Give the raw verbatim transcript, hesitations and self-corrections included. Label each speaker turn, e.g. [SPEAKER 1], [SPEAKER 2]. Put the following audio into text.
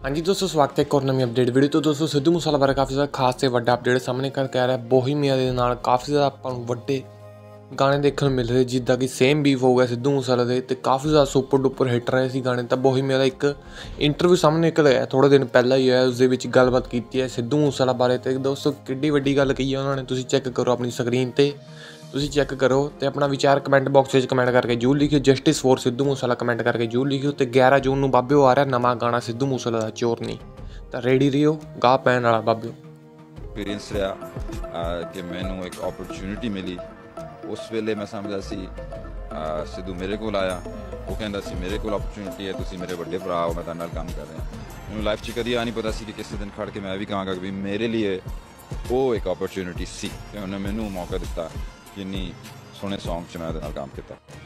[SPEAKER 1] हाँ जी दोस्तों, स्वागत है एक और नवी अपडेट वीडियो। तो दोस्तों सिद्धू मूसेवाला बारे काफ़ी ज़्यादा खास से ਵੱਡਾ अपडेट सामने करके आ रहा है। बोहीमिया ਦੇ ਨਾਲ ਕਾफ़ੀ ਜ਼ਿਆਦਾ ਆਪਾਂ ਨੂੰ ਵੱਡੇ ਗਾਣੇ ਦੇਖਣ ਨੂੰ ਮਿਲ ਰਹੇ, ਜਿੱਦਾਂ ਕਿ ਸੇਮ ਬੀਫ ਹੋ ਗਿਆ ਸਿੱਧੂ ਮੂਸੇਵਾਲਾ ਦੇ ਤੇ ਕਾफ़ੀ ਜ਼ਿਆਦਾ ਸੁਪਰ ਡੁਪਰ ਹਿੱਟ ਰਹੇ ਸੀ ਗਾਣੇ। ਤਾਂ बोहीमिया ਦਾ ਇੱਕ ਇੰਟਰਵਿਊ ਸਾਹਮਣੇ ਨਿਕਲ ਆਇਆ ਥੋੜ੍ਹੇ ਦਿਨ ਪਹਿਲਾਂ ਹੀ ਹੋਇਆ, ਉਸ ਦੇ ਵਿੱਚ ਗੱਲਬਾਤ ਕੀਤੀ ਹੈ ਸਿੱਧੂ ਮੂਸੇਵਾਲਾ ਬਾਰੇ। ਤੇ ਦੋਸਤੋ ਕਿੱਡੀ ਵੱਡੀ ਗੱਲ ਕਹੀ ਹੈ ਉਹਨਾਂ ਨੇ, ਤੁਸੀਂ ਚੈੱਕ ਕਰੋ ਆਪਣੀ ਸਕਰੀਨ ਤੇ, ਤੁਸੀਂ ਚੈੱਕ ਕਰੋ ਤੇ ਆਪਣਾ ਵਿਚਾਰ ਕਮੈਂਟ ਬਾਕਸ ਵਿੱਚ ਕਮੈਂਟ ਕਰਕੇ ਜ਼ਰੂਰ ਲਿਖਿਓ। Justice for Sidhu Moosewala comment ਕਰਕੇ ਜ਼ਰੂਰ ਲਿਖਿਓ। ਤੇ ਗਿਆਰਾਂ ਜੂਨ ਨੂੰ ਬਾਬਿਓ ਆ ਰਿਹਾ ਨਵਾਂ ਗਾਣਾ ਸਿੱਧੂ ਮੂਸੇਵਾਲਾ ਦਾ, ਚੋਰਨੀ। ਤਾਂ ਰੈਡੀ ਰਿਓ, ਗਾਹ ਪੈਣ ਵਾਲਾ ਬਾਬਿਓ।
[SPEAKER 2] एक्सपीरियंस रहा कि मैनू एक अपॉर्चुनिटी मिली। उस वेले मैं समझदा सी सिद्धू मेरे को आया, वो कहता सी मेरे को अपॉर्चुनिटी है, तुसी मेरे बड़े भरा हो, मैं तुहाडे नाल काम कर रहा। मैनू लाइफ च कदी आ नहीं पता सी कि किसी दिन खड़ के मैं भी कहांगा कि मेरे लिए वो एक अपॉर्चुनिटी सी, ते उन्हें मैनू मौका दिता कि इन्नी सोहने सॉन्ग च मैं उहदे नाल काम किया।